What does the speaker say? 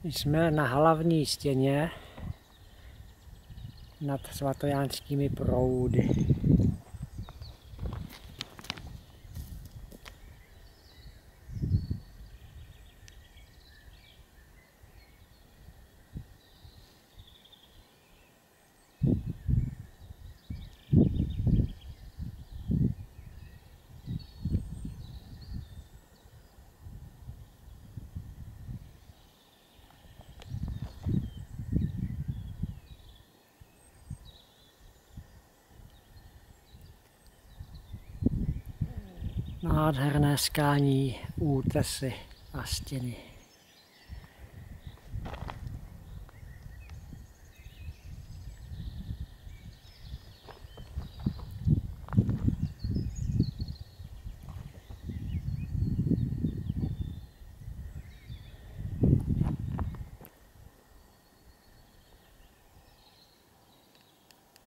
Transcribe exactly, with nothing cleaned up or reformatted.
Jsme na hlavní stěně nad svatojánskými proudy. Nádherné skalní útesy a stěny.